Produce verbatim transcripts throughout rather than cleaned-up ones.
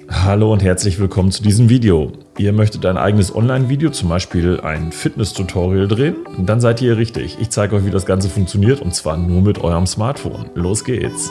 Hallo und herzlich willkommen zu diesem Video. Ihr möchtet ein eigenes Online-Video, zum Beispiel ein Fitness-Tutorial drehen? Dann seid ihr richtig. Ich zeige euch, wie das Ganze funktioniert, und zwar nur mit eurem Smartphone. Los geht's!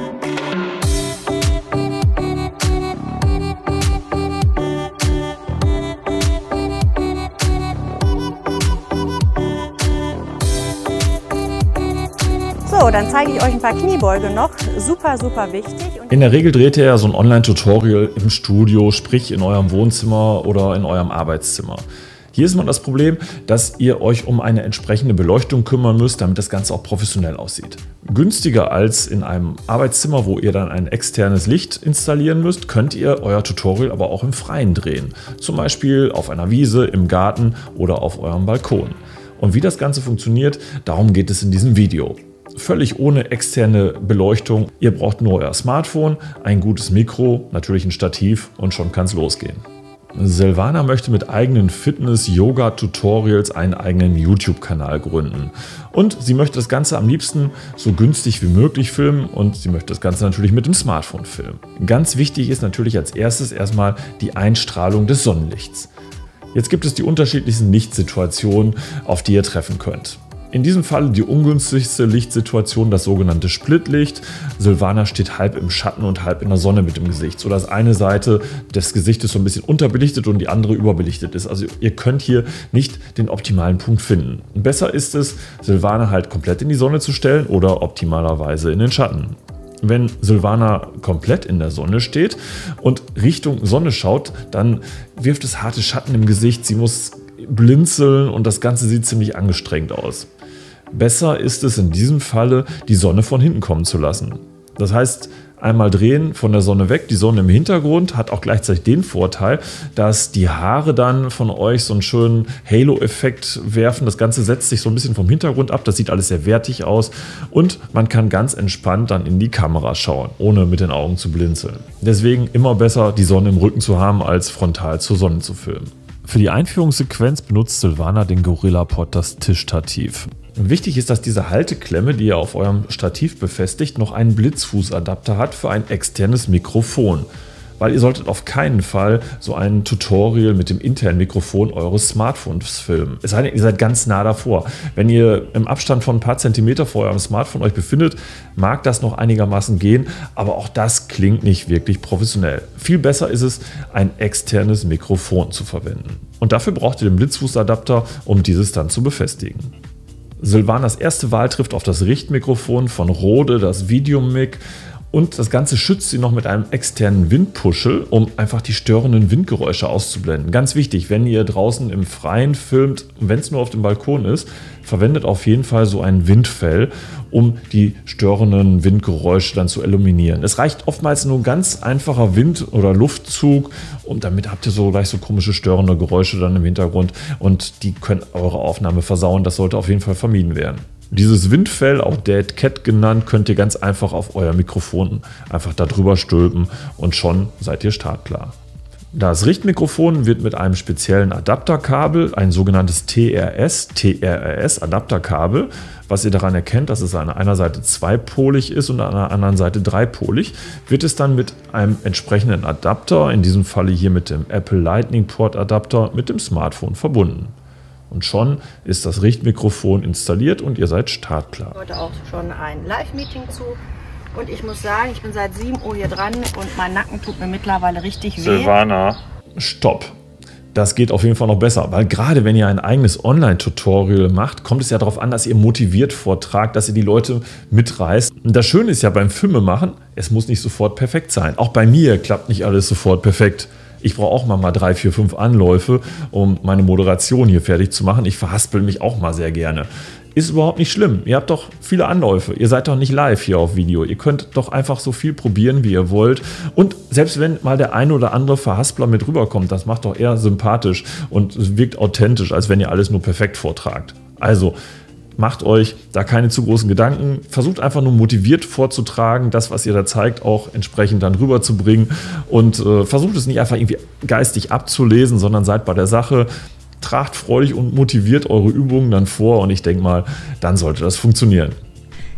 So, dann zeige ich euch ein paar Kniebeuge noch. Super, super wichtig. In der Regel dreht ihr ja so ein Online-Tutorial im Studio, sprich in eurem Wohnzimmer oder in eurem Arbeitszimmer. Hier ist mal das Problem, dass ihr euch um eine entsprechende Beleuchtung kümmern müsst, damit das Ganze auch professionell aussieht. Günstiger als in einem Arbeitszimmer, wo ihr dann ein externes Licht installieren müsst, könnt ihr euer Tutorial aber auch im Freien drehen. Zum Beispiel auf einer Wiese, im Garten oder auf eurem Balkon. Und wie das Ganze funktioniert, darum geht es in diesem Video. Völlig ohne externe Beleuchtung. Ihr braucht nur euer Smartphone, ein gutes Mikro, natürlich ein Stativ und schon kann es losgehen. Silvana möchte mit eigenen Fitness-Yoga-Tutorials einen eigenen YouTube-Kanal gründen. Und sie möchte das Ganze am liebsten so günstig wie möglich filmen, und sie möchte das Ganze natürlich mit dem Smartphone filmen. Ganz wichtig ist natürlich als erstes erstmal die Einstrahlung des Sonnenlichts. Jetzt gibt es die unterschiedlichsten Lichtsituationen, auf die ihr treffen könnt. In diesem Fall die ungünstigste Lichtsituation, das sogenannte Splitlicht. Silvana steht halb im Schatten und halb in der Sonne mit dem Gesicht, sodass eine Seite des Gesichtes so ein bisschen unterbelichtet und die andere überbelichtet ist. Also ihr könnt hier nicht den optimalen Punkt finden. Besser ist es, Silvana halt komplett in die Sonne zu stellen oder optimalerweise in den Schatten. Wenn Silvana komplett in der Sonne steht und Richtung Sonne schaut, dann wirft es harte Schatten im Gesicht. Sie muss blinzeln und das Ganze sieht ziemlich angestrengt aus. Besser ist es in diesem Falle, die Sonne von hinten kommen zu lassen. Das heißt, einmal drehen, von der Sonne weg, die Sonne im Hintergrund, hat auch gleichzeitig den Vorteil, dass die Haare dann von euch so einen schönen Halo-Effekt werfen. Das Ganze setzt sich so ein bisschen vom Hintergrund ab, das sieht alles sehr wertig aus und man kann ganz entspannt dann in die Kamera schauen, ohne mit den Augen zu blinzeln. Deswegen immer besser, die Sonne im Rücken zu haben, als frontal zur Sonne zu filmen. Für die Einführungssequenz benutzt Silvana den Gorillapod, das Tischstativ. Wichtig ist, dass diese Halteklemme, die ihr auf eurem Stativ befestigt, noch einen Blitzfußadapter hat für ein externes Mikrofon. Weil ihr solltet auf keinen Fall so ein Tutorial mit dem internen Mikrofon eures Smartphones filmen. Es sei denn, ihr seid ganz nah davor. Wenn ihr im Abstand von ein paar Zentimeter vor eurem Smartphone euch befindet, mag das noch einigermaßen gehen, aber auch das klingt nicht wirklich professionell. Viel besser ist es, ein externes Mikrofon zu verwenden. Und dafür braucht ihr den Blitzfußadapter, um dieses dann zu befestigen. Silvanas erste Wahl trifft auf das Richtmikrofon von Rode, das Videomic, und das Ganze schützt sie noch mit einem externen Windpuschel, um einfach die störenden Windgeräusche auszublenden. Ganz wichtig, wenn ihr draußen im Freien filmt, wenn es nur auf dem Balkon ist, verwendet auf jeden Fall so ein Windfell, um die störenden Windgeräusche dann zu eliminieren. Es reicht oftmals nur ein ganz einfacher Wind- oder Luftzug, und damit habt ihr so gleich so komische störende Geräusche dann im Hintergrund, und die können eure Aufnahme versauen. Das sollte auf jeden Fall vermieden werden. Dieses Windfell, auch Dead Cat genannt, könnt ihr ganz einfach auf euer Mikrofon einfach darüber stülpen und schon seid ihr startklar. Das Richtmikrofon wird mit einem speziellen Adapterkabel, ein sogenanntes T R S, T R S Adapterkabel, was ihr daran erkennt, dass es an einer Seite zweipolig ist und an der anderen Seite dreipolig, wird es dann mit einem entsprechenden Adapter, in diesem Falle hier mit dem Apple Lightning Port Adapter, mit dem Smartphone verbunden. Und schon ist das Richtmikrofon installiert und ihr seid startklar. Heute auch schon ein Live-Meeting zu. Und ich muss sagen, ich bin seit sieben Uhr hier dran und mein Nacken tut mir mittlerweile richtig weh. Silvana, stopp. Das geht auf jeden Fall noch besser, weil gerade wenn ihr ein eigenes Online-Tutorial macht, kommt es ja darauf an, dass ihr motiviert vortragt, dass ihr die Leute mitreißt. Und das Schöne ist ja beim Filmemachen, es muss nicht sofort perfekt sein. Auch bei mir klappt nicht alles sofort perfekt. Ich brauche auch mal, mal drei, vier, fünf Anläufe, um meine Moderation hier fertig zu machen. Ich verhaspel mich auch mal sehr gerne. Ist überhaupt nicht schlimm. Ihr habt doch viele Anläufe. Ihr seid doch nicht live hier auf Video. Ihr könnt doch einfach so viel probieren, wie ihr wollt. Und selbst wenn mal der eine oder andere Verhaspler mit rüberkommt, das macht doch eher sympathisch und es wirkt authentisch, als wenn ihr alles nur perfekt vortragt. Also macht euch da keine zu großen Gedanken. Versucht einfach nur motiviert vorzutragen, das, was ihr da zeigt, auch entsprechend dann rüberzubringen. Und äh, versucht es nicht einfach irgendwie geistig abzulesen, sondern seid bei der Sache. Tragt freudig und motiviert eure Übungen dann vor, und ich denke mal, dann sollte das funktionieren.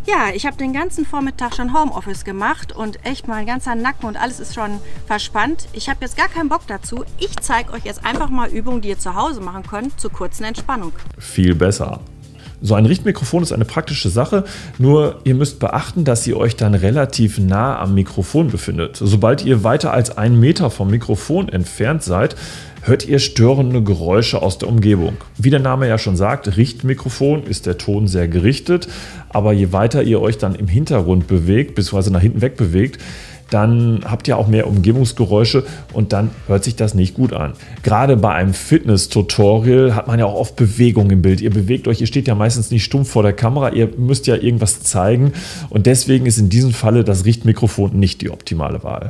Ja, ich habe den ganzen Vormittag schon Homeoffice gemacht und echt mein ganzer Nacken und alles ist schon verspannt. Ich habe jetzt gar keinen Bock dazu. Ich zeige euch jetzt einfach mal Übungen, die ihr zu Hause machen könnt, zur kurzen Entspannung. Viel besser. So ein Richtmikrofon ist eine praktische Sache, nur ihr müsst beachten, dass ihr euch dann relativ nah am Mikrofon befindet. Sobald ihr weiter als einen Meter vom Mikrofon entfernt seid, hört ihr störende Geräusche aus der Umgebung. Wie der Name ja schon sagt, Richtmikrofon ist der Ton sehr gerichtet, aber je weiter ihr euch dann im Hintergrund bewegt, beziehungsweise nach hinten weg bewegt, dann habt ihr auch mehr Umgebungsgeräusche und dann hört sich das nicht gut an. Gerade bei einem Fitness-Tutorial hat man ja auch oft Bewegung im Bild. Ihr bewegt euch, ihr steht ja meistens nicht stumpf vor der Kamera, ihr müsst ja irgendwas zeigen und deswegen ist in diesem Falle das Richtmikrofon nicht die optimale Wahl.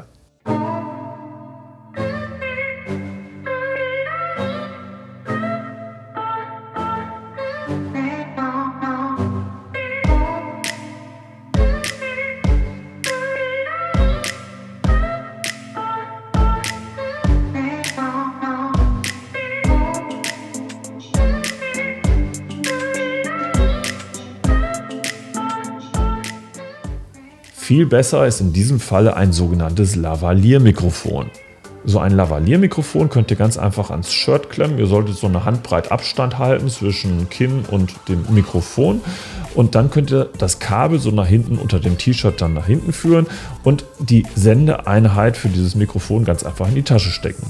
Viel besser ist in diesem Falle ein sogenanntes Lavalier-Mikrofon. So ein Lavalier-Mikrofon könnt ihr ganz einfach ans Shirt klemmen. Ihr solltet so eine Handbreit Abstand halten zwischen Kinn und dem Mikrofon. Und dann könnt ihr das Kabel so nach hinten unter dem T-Shirt dann nach hinten führen und die Sendeeinheit für dieses Mikrofon ganz einfach in die Tasche stecken.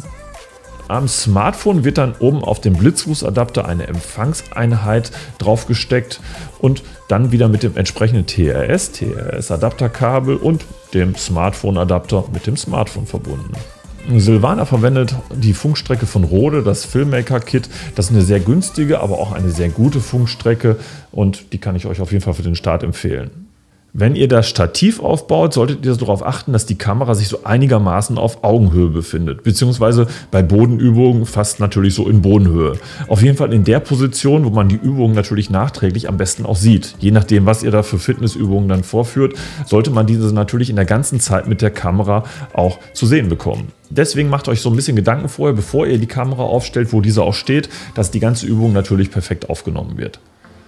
Am Smartphone wird dann oben auf dem Blitzfußadapter eine Empfangseinheit draufgesteckt und dann wieder mit dem entsprechenden T R S, T R S-Adapterkabel und dem Smartphone-Adapter mit dem Smartphone verbunden. Silvana verwendet die Funkstrecke von Rode, das Filmmaker-Kit. Das ist eine sehr günstige, aber auch eine sehr gute Funkstrecke und die kann ich euch auf jeden Fall für den Start empfehlen. Wenn ihr das Stativ aufbaut, solltet ihr darauf achten, dass die Kamera sich so einigermaßen auf Augenhöhe befindet, beziehungsweise bei Bodenübungen fast natürlich so in Bodenhöhe. Auf jeden Fall in der Position, wo man die Übungen natürlich nachträglich am besten auch sieht. Je nachdem, was ihr da für Fitnessübungen dann vorführt, sollte man diese natürlich in der ganzen Zeit mit der Kamera auch zu sehen bekommen. Deswegen macht euch so ein bisschen Gedanken vorher, bevor ihr die Kamera aufstellt, wo diese auch steht, dass die ganze Übung natürlich perfekt aufgenommen wird.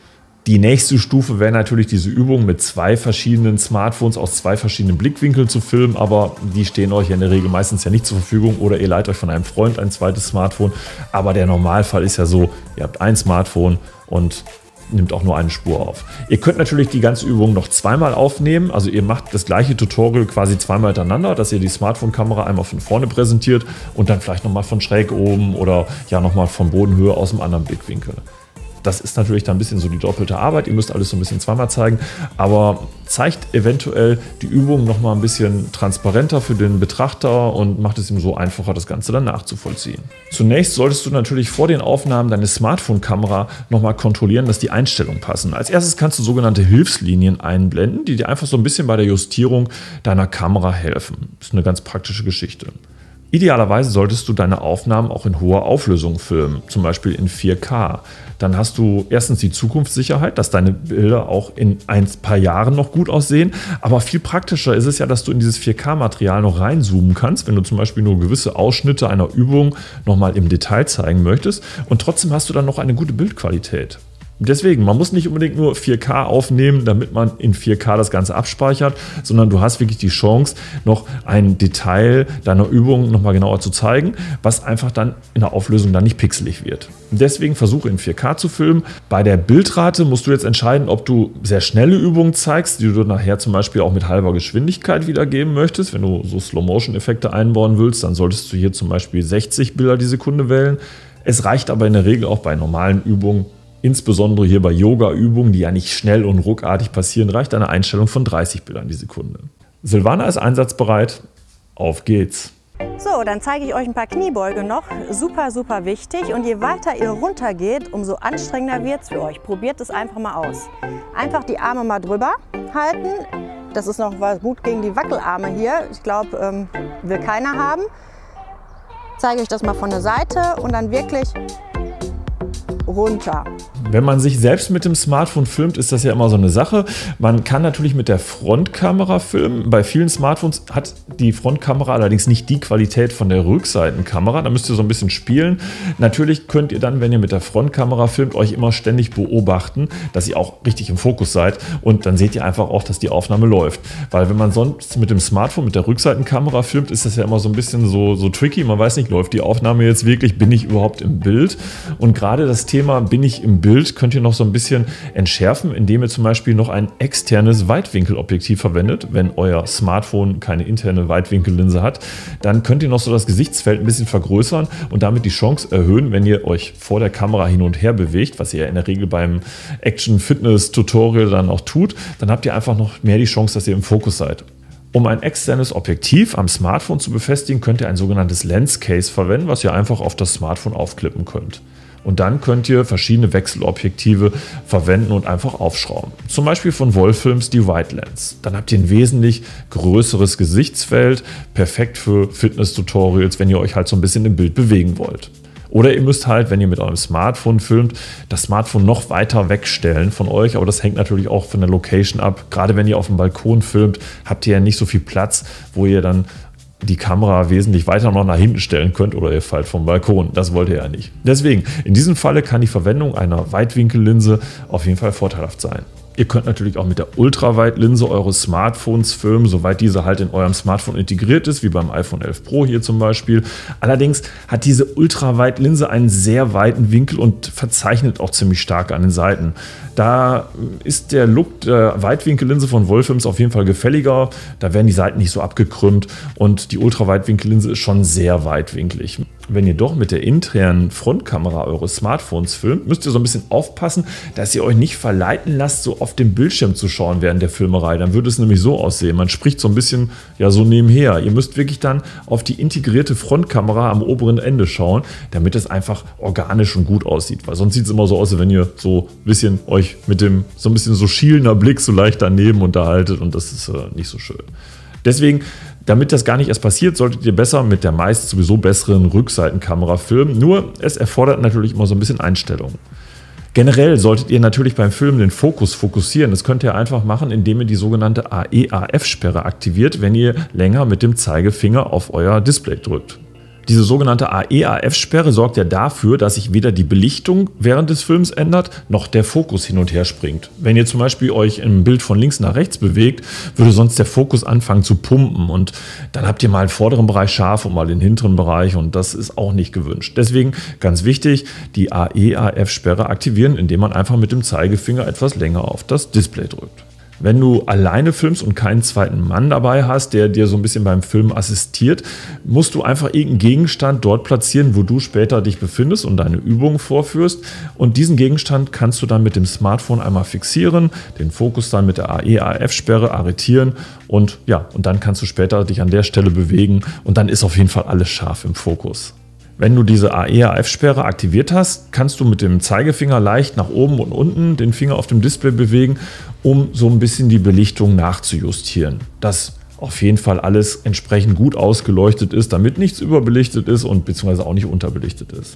Die nächste Stufe wäre natürlich diese Übung mit zwei verschiedenen Smartphones aus zwei verschiedenen Blickwinkeln zu filmen, aber die stehen euch ja in der Regel meistens ja nicht zur Verfügung oder ihr leiht euch von einem Freund ein zweites Smartphone. Aber der Normalfall ist ja so, ihr habt ein Smartphone und nimmt auch nur eine Spur auf. Ihr könnt natürlich die ganze Übung noch zweimal aufnehmen, also ihr macht das gleiche Tutorial quasi zweimal hintereinander, dass ihr die Smartphone-Kamera einmal von vorne präsentiert und dann vielleicht nochmal von schräg oben oder ja nochmal von Bodenhöhe aus einem anderen Blickwinkel. Das ist natürlich dann ein bisschen so die doppelte Arbeit. Ihr müsst alles so ein bisschen zweimal zeigen, aber zeigt eventuell die Übung noch mal ein bisschen transparenter für den Betrachter und macht es ihm so einfacher, das Ganze dann nachzuvollziehen. Zunächst solltest du natürlich vor den Aufnahmen deine Smartphone-Kamera noch mal kontrollieren, dass die Einstellungen passen. Als erstes kannst du sogenannte Hilfslinien einblenden, die dir einfach so ein bisschen bei der Justierung deiner Kamera helfen. Das ist eine ganz praktische Geschichte. Idealerweise solltest du deine Aufnahmen auch in hoher Auflösung filmen, zum Beispiel in vier K. Dann hast du erstens die Zukunftssicherheit, dass deine Bilder auch in ein paar Jahren noch gut aussehen. Aber viel praktischer ist es ja, dass du in dieses vier K-Material noch reinzoomen kannst, wenn du zum Beispiel nur gewisse Ausschnitte einer Übung nochmal im Detail zeigen möchtest. Und trotzdem hast du dann noch eine gute Bildqualität. Deswegen, man muss nicht unbedingt nur vier K aufnehmen, damit man in vier K das Ganze abspeichert, sondern du hast wirklich die Chance, noch ein Detail deiner Übung nochmal genauer zu zeigen, was einfach dann in der Auflösung dann nicht pixelig wird. Deswegen versuche in vier K zu filmen. Bei der Bildrate musst du jetzt entscheiden, ob du sehr schnelle Übungen zeigst, die du nachher zum Beispiel auch mit halber Geschwindigkeit wiedergeben möchtest. Wenn du so Slow-Motion-Effekte einbauen willst, dann solltest du hier zum Beispiel sechzig Bilder die Sekunde wählen. Es reicht aber in der Regel auch bei normalen Übungen, insbesondere hier bei Yoga-Übungen, die ja nicht schnell und ruckartig passieren, reicht eine Einstellung von dreißig Bildern die Sekunde. Silvana ist einsatzbereit. Auf geht's! So, dann zeige ich euch ein paar Kniebeuge noch. Super, super wichtig. Und je weiter ihr runter geht, umso anstrengender wird es für euch. Probiert es einfach mal aus. Einfach die Arme mal drüber halten. Das ist noch was gut gegen die Wackelarme hier. Ich glaube, ähm, will keiner haben. Zeige ich das mal von der Seite und dann wirklich runter. Wenn man sich selbst mit dem Smartphone filmt, ist das ja immer so eine Sache. Man kann natürlich mit der Frontkamera filmen. Bei vielen Smartphones hat die Frontkamera allerdings nicht die Qualität von der Rückseitenkamera. Da müsst ihr so ein bisschen spielen. Natürlich könnt ihr dann, wenn ihr mit der Frontkamera filmt, euch immer ständig beobachten, dass ihr auch richtig im Fokus seid. Und dann seht ihr einfach auch, dass die Aufnahme läuft. Weil wenn man sonst mit dem Smartphone, mit der Rückseitenkamera filmt, ist das ja immer so ein bisschen so, so tricky. Man weiß nicht, läuft die Aufnahme jetzt wirklich? Bin ich überhaupt im Bild? Und gerade das Thema, bin ich im Bild, könnt ihr noch so ein bisschen entschärfen, indem ihr zum Beispiel noch ein externes Weitwinkelobjektiv verwendet. Wenn euer Smartphone keine interne Weitwinkellinse hat, dann könnt ihr noch so das Gesichtsfeld ein bisschen vergrößern und damit die Chance erhöhen, wenn ihr euch vor der Kamera hin und her bewegt, was ihr in der Regel beim Action-Fitness-Tutorial dann auch tut, dann habt ihr einfach noch mehr die Chance, dass ihr im Fokus seid. Um ein externes Objektiv am Smartphone zu befestigen, könnt ihr ein sogenanntes Lens Case verwenden, was ihr einfach auf das Smartphone aufklippen könnt. Und dann könnt ihr verschiedene Wechselobjektive verwenden und einfach aufschrauben. Zum Beispiel von Wolfilms die Wide Lens. Dann habt ihr ein wesentlich größeres Gesichtsfeld, perfekt für Fitness-Tutorials, wenn ihr euch halt so ein bisschen im Bild bewegen wollt. Oder ihr müsst halt, wenn ihr mit eurem Smartphone filmt, das Smartphone noch weiter wegstellen von euch. Aber das hängt natürlich auch von der Location ab. Gerade wenn ihr auf dem Balkon filmt, habt ihr ja nicht so viel Platz, wo ihr dann die Kamera wesentlich weiter noch nach hinten stellen könnt oder ihr fallt vom Balkon. Das wollt ihr ja nicht. Deswegen, in diesem Falle kann die Verwendung einer Weitwinkellinse auf jeden Fall vorteilhaft sein. Ihr könnt natürlich auch mit der Ultraweitlinse eures Smartphones filmen, soweit diese halt in eurem Smartphone integriert ist, wie beim iPhone elf Pro hier zum Beispiel. Allerdings hat diese Ultraweitlinse einen sehr weiten Winkel und verzeichnet auch ziemlich stark an den Seiten. Da ist der Look der Weitwinkellinse von Wolfilms auf jeden Fall gefälliger. Da werden die Seiten nicht so abgekrümmt und die Ultraweitwinkellinse ist schon sehr weitwinklig. Wenn ihr doch mit der internen Frontkamera eures Smartphones filmt, müsst ihr so ein bisschen aufpassen, dass ihr euch nicht verleiten lasst, so auf den Bildschirm zu schauen während der Filmerei. Dann würde es nämlich so aussehen. Man spricht so ein bisschen ja so nebenher. Ihr müsst wirklich dann auf die integrierte Frontkamera am oberen Ende schauen, damit es einfach organisch und gut aussieht. Weil sonst sieht es immer so aus, als wenn ihr so ein bisschen euch mit dem so ein bisschen so schielender Blick so leicht daneben unterhaltet und das ist äh, nicht so schön. Deswegen, damit das gar nicht erst passiert, solltet ihr besser mit der meist sowieso besseren Rückseitenkamera filmen. Nur, es erfordert natürlich immer so ein bisschen Einstellung. Generell solltet ihr natürlich beim Filmen den Fokus fokussieren. Das könnt ihr einfach machen, indem ihr die sogenannte A E A F-Sperre aktiviert, wenn ihr länger mit dem Zeigefinger auf euer Display drückt. Diese sogenannte A E A F-Sperre sorgt ja dafür, dass sich weder die Belichtung während des Films ändert, noch der Fokus hin und her springt. Wenn ihr zum Beispiel euch im Bild von links nach rechts bewegt, würde sonst der Fokus anfangen zu pumpen und dann habt ihr mal den vorderen Bereich scharf und mal den hinteren Bereich und das ist auch nicht gewünscht. Deswegen ganz wichtig, die A E A F-Sperre aktivieren, indem man einfach mit dem Zeigefinger etwas länger auf das Display drückt. Wenn du alleine filmst und keinen zweiten Mann dabei hast, der dir so ein bisschen beim Filmen assistiert, musst du einfach irgendeinen Gegenstand dort platzieren, wo du später dich befindest und deine Übungen vorführst. Und diesen Gegenstand kannst du dann mit dem Smartphone einmal fixieren, den Fokus dann mit der A E A F-Sperre arretieren und ja, und dann kannst du später dich an der Stelle bewegen und dann ist auf jeden Fall alles scharf im Fokus. Wenn du diese A E A F-Sperre aktiviert hast, kannst du mit dem Zeigefinger leicht nach oben und unten den Finger auf dem Display bewegen, um so ein bisschen die Belichtung nachzujustieren. Dass auf jeden Fall alles entsprechend gut ausgeleuchtet ist, damit nichts überbelichtet ist und beziehungsweise auch nicht unterbelichtet ist.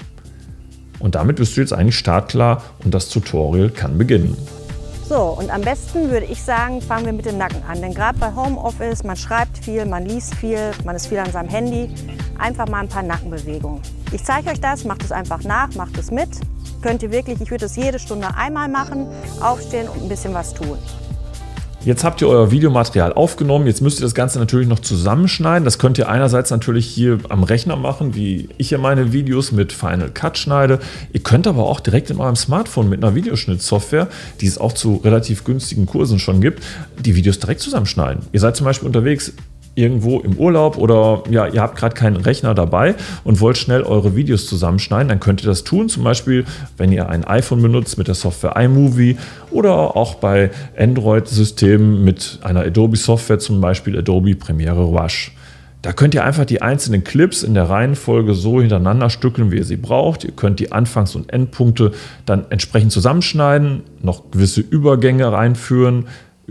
Und damit bist du jetzt eigentlich startklar und das Tutorial kann beginnen. So, und am besten würde ich sagen, fangen wir mit dem Nacken an. Denn gerade bei Homeoffice, man schreibt viel, man liest viel, man ist viel an seinem Handy. Einfach mal ein paar Nackenbewegungen. Ich zeige euch das, macht es einfach nach, macht es mit. Könnt ihr wirklich, ich würde es jede Stunde einmal machen, aufstehen und ein bisschen was tun. Jetzt habt ihr euer Videomaterial aufgenommen, jetzt müsst ihr das Ganze natürlich noch zusammenschneiden. Das könnt ihr einerseits natürlich hier am Rechner machen, wie ich hier meine Videos mit Final Cut schneide. Ihr könnt aber auch direkt in eurem Smartphone mit einer Videoschnittsoftware, die es auch zu relativ günstigen Kursen schon gibt, die Videos direkt zusammenschneiden. Ihr seid zum Beispiel unterwegs irgendwo im Urlaub oder ja, ihr habt gerade keinen Rechner dabei und wollt schnell eure Videos zusammenschneiden, dann könnt ihr das tun. Zum Beispiel, wenn ihr ein iPhone benutzt mit der Software iMovie oder auch bei Android-Systemen mit einer Adobe-Software, zum Beispiel Adobe Premiere Rush. Da könnt ihr einfach die einzelnen Clips in der Reihenfolge so hintereinander stückeln, wie ihr sie braucht. Ihr könnt die Anfangs- und Endpunkte dann entsprechend zusammenschneiden, noch gewisse Übergänge reinführen,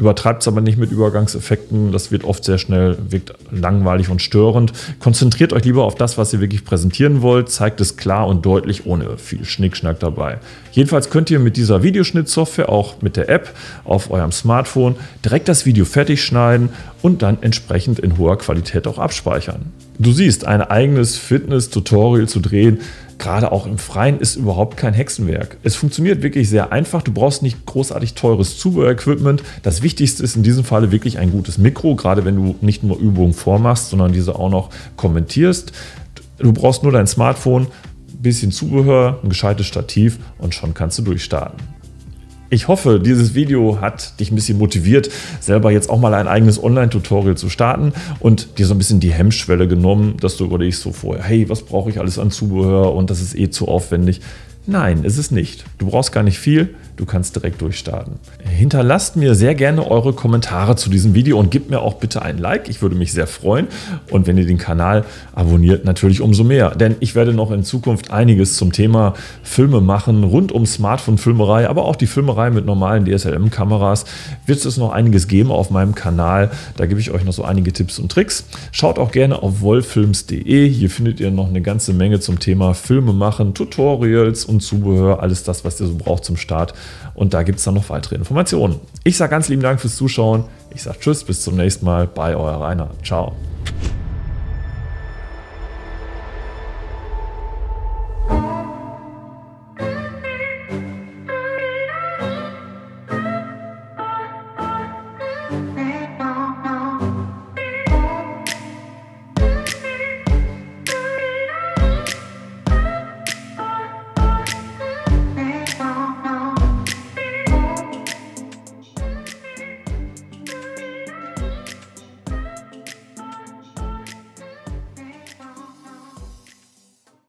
Übertreibt es aber nicht mit Übergangseffekten, das wird oft sehr schnell, wirkt langweilig und störend. Konzentriert euch lieber auf das, was ihr wirklich präsentieren wollt, zeigt es klar und deutlich, ohne viel Schnickschnack dabei. Jedenfalls könnt ihr mit dieser Videoschnittsoftware, auch mit der App auf eurem Smartphone, direkt das Video fertig schneiden und dann entsprechend in hoher Qualität auch abspeichern. Du siehst, ein eigenes Fitness-Tutorial zu drehen, gerade auch im Freien, ist überhaupt kein Hexenwerk. Es funktioniert wirklich sehr einfach. Du brauchst nicht großartig teures Zubehör-Equipment. Das Wichtigste ist in diesem Falle wirklich ein gutes Mikro, gerade wenn du nicht nur Übungen vormachst, sondern diese auch noch kommentierst. Du brauchst nur dein Smartphone, ein bisschen Zubehör, ein gescheites Stativ und schon kannst du durchstarten. Ich hoffe, dieses Video hat dich ein bisschen motiviert, selber jetzt auch mal ein eigenes Online-Tutorial zu starten und dir so ein bisschen die Hemmschwelle genommen, dass du überlegst so vorher, hey, was brauche ich alles an Zubehör und das ist eh zu aufwendig. Nein, ist es nicht. Du brauchst gar nicht viel, du kannst direkt durchstarten. Hinterlasst mir sehr gerne eure Kommentare zu diesem Video und gebt mir auch bitte ein Like, ich würde mich sehr freuen. Und wenn ihr den Kanal abonniert, natürlich umso mehr. Denn ich werde noch in Zukunft einiges zum Thema Filme machen, rund um Smartphone-Filmerei, aber auch die Filmerei mit normalen D S L M-Kameras. Wird es noch einiges geben auf meinem Kanal, da gebe ich euch noch so einige Tipps und Tricks. Schaut auch gerne auf wolfilms punkt de, hier findet ihr noch eine ganze Menge zum Thema Filme machen, Tutorials und Zubehör, alles das, was ihr so braucht zum Start. Und da gibt es dann noch weitere Informationen. Ich sage ganz lieben Dank fürs Zuschauen. Ich sage Tschüss, bis zum nächsten Mal bei euer Rainer. Ciao.